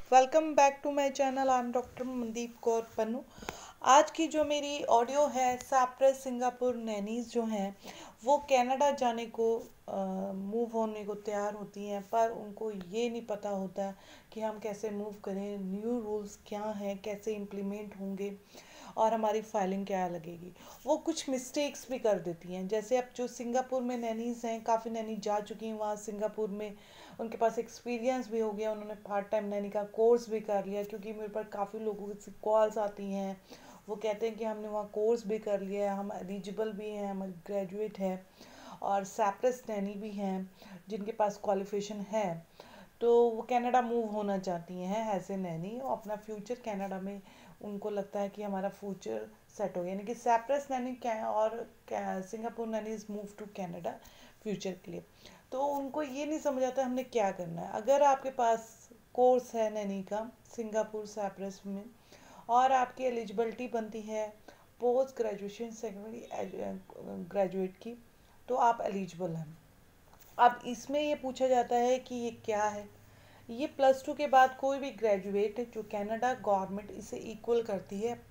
Welcome back to my channel. I am doctor Mandeep Kaur Pannu. आज की जो मेरी ऑडियो है, साइप्रस सिंगापुर नैनीज जो हैं वो कनाडा जाने को मूव होने को तैयार होती हैं, पर उनको ये नहीं पता होता कि हम कैसे मूव करें, न्यू रूल्स क्या हैं, कैसे इम्प्लीमेंट होंगे और हमारी फाइलिंग क्या लगेगी। वो कुछ मिस्टेक्स भी कर देती हैं। जैसे अब जो सिंगापुर में नैनीज हैं, काफ़ी नैनी जा चुकी हैं वहाँ सिंगापुर में, उनके पास एक्सपीरियंस भी हो गया, उन्होंने पार्ट टाइम नैनी का कोर्स भी कर लिया। क्योंकि मेरे पास काफ़ी लोगों की कॉल्स आती हैं, वो कहते हैं कि हमने वहाँ कोर्स भी कर लिया है, हम एलिजिबल भी हैं, हम ग्रेजुएट हैं और साइप्रस नैनी भी हैं जिनके पास क्वालिफिकेशन है, तो वो कनाडा मूव होना चाहती हैं एज ए नैनी और अपना फ्यूचर कनाडा में उनको लगता है कि हमारा फ्यूचर सेट हो गया। यानी कि साइप्रस नैनी और Singapore nanny is move to Canada future के लिए। तो उनको ये नहीं समझ आता हमने क्या करना है। अगर आपके पास कोर्स है नैनी का सिंगापुर साइप्रस में और आपकी एलिजिबिलिटी बनती है पोस्ट ग्रेजुएशन सेकेंडरी ग्रेजुएट की, तो आप एलिजिबल हैं। अब इसमें ये पूछा जाता है कि ये क्या है। ये +2 के बाद कोई भी ग्रेजुएट जो कनाडा गवर्नमेंट इसे इक्वल करती है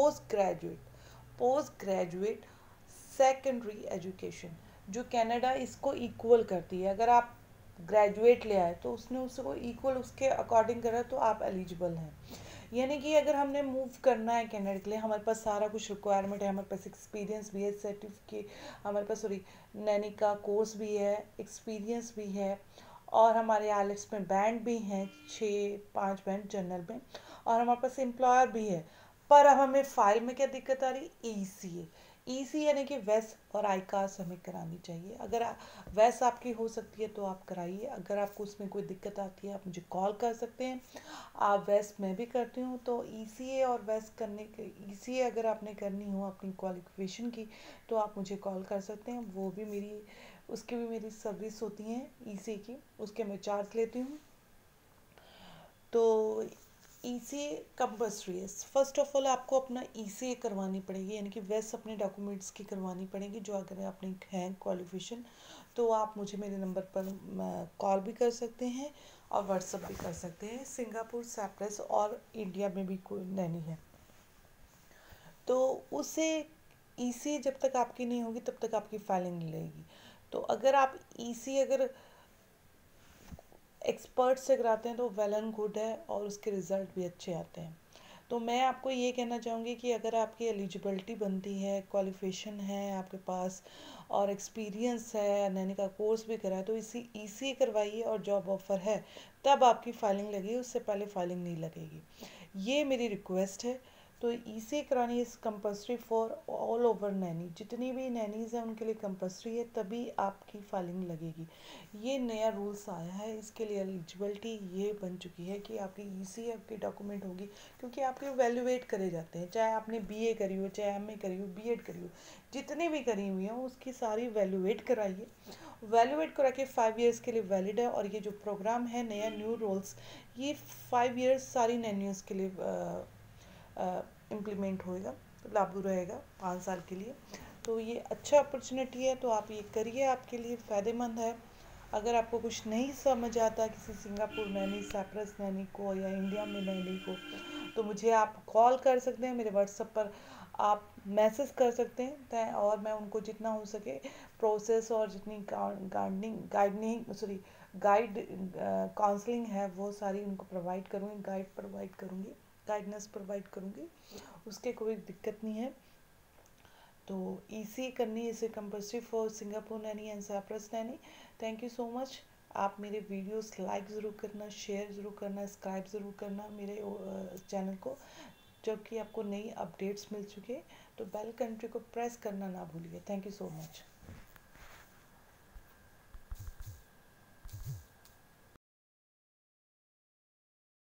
पोस्ट ग्रेजुएट सेकेंडरी एजुकेशन, जो कनाडा इसको इक्वल करती है। अगर आप ग्रेजुएट ले आए तो उसने उसको इक्वल उसके अकॉर्डिंग करा तो आप एलिजिबल हैं। यानी कि अगर हमने मूव करना है कनाडा के लिए, हमारे पास सारा कुछ रिक्वायरमेंट है, हमारे पास एक्सपीरियंस भी है, सर्टिफिकेट हमारे पास नैनी का कोर्स भी है, एक्सपीरियंस भी है और हमारे आईएलटीएस में बैंड भी हैं, 5 बैंड जनरल में, और हमारे पास एम्प्लॉयर भी है। पर अब हमें फाइल में क्या दिक्कत आ रही, ईसी यानी कि वेस और आई कास्ट हमें करानी चाहिए। अगर वेस आपकी हो सकती है तो आप कराइए। अगर आपको उसमें कोई दिक्कत आती है आप मुझे कॉल कर सकते हैं। आप वेस मैं भी करती हूँ, तो ईसीए और वेस करने के ईसीए अगर आपने करनी हो अपनी क्वालिफिकेशन की तो आप मुझे कॉल कर सकते हैं। वो भी मेरी उसकी भी मेरी सर्विस होती हैं ईसीए की, उसके मैं चार्ज लेती हूँ। तो ईसीए कंपल्सरी है। फर्स्ट ऑफ ऑल आपको अपना ईसीए करवानी पड़ेगी, यानी कि वेस्ट अपने डॉक्यूमेंट्स की करवानी पड़ेगी। जो अगर आपने हैं क्वालिफिकेशन तो आप मुझे मेरे नंबर पर कॉल भी कर सकते हैं और व्हाट्सअप भी कर सकते हैं। सिंगापुर साइप्रस और इंडिया में भी कोई नैनी है तो उसे ईसी जब तक आपकी नहीं होगी तब तक आपकी फाइलिंग नहीं लगेगी। तो अगर आप ईसी अगर एक्सपर्ट से कराते हैं तो वेल एंड गुड है और उसके रिज़ल्ट भी अच्छे आते हैं। तो मैं आपको ये कहना चाहूँगी कि अगर आपकी एलिजिबिलिटी बनती है, क्वालिफिकेशन है आपके पास और एक्सपीरियंस है, नैनी का कोर्स भी करा है, तो इसी करवाइए और जॉब ऑफ़र है तब आपकी फ़ाइलिंग लगेगी, उससे पहले फ़ाइलिंग नहीं लगेगी। ये मेरी रिक्वेस्ट है। तो इसे करानी is compulsory for all over nanny, जितनी भी नैनीज़ हैं उनके लिए कंपल्सरी है, तभी आपकी फाइलिंग लगेगी। ये नया रूल्स आया है, इसके लिए एलिजिबिलिटी ये बन चुकी है कि आपकी ईसी आपकी डॉक्यूमेंट होगी, क्योंकि आपके वैल्यूएट करे जाते हैं। चाहे आपने बीए करी हो, चाहे एमए करी हो, बीएड करी हो, जितनी भी करी हुई हो उसकी सारी वैल्यूएट कराइए। वैल्यूएट करा के 5 ईयर्स के लिए वैलिड है। और ये जो प्रोग्राम है नया न्यू रूल्स, ये 5 ईयर्स सारी नैनियों के लिए इम्प्लीमेंट होएगा, लागू रहेगा 5 साल के लिए। तो ये अच्छा अपॉर्चुनिटी है, तो आप ये करिए, आपके लिए फ़ायदेमंद है। अगर आपको कुछ नहीं समझ आता किसी सिंगापुर नैनी, साइप्रस नैनी को या इंडिया में नैनी को, तो मुझे आप कॉल कर सकते हैं, मेरे व्हाट्सएप पर आप मैसेज कर सकते हैं और मैं उनको जितना हो सके प्रोसेस और जितनी गाइड काउंसलिंग है वो सारी उनको प्रोवाइड करूँगी, गाइडेंस प्रोवाइड करूँगी। उसके कोई दिक्कत नहीं है। तो ईसी करनी इसे compulsory for Singapore nanny and Cyprus nanny. Thank you so much. आप मेरे वीडियोस लाइक ज़रूर करना, शेयर ज़रूर करना, सब्सक्राइब ज़रूर करना मेरे चैनल को, जबकि आपको नई अपडेट्स मिल चुके। तो बेल घंटे को प्रेस करना ना भूलिए। Thank you so much.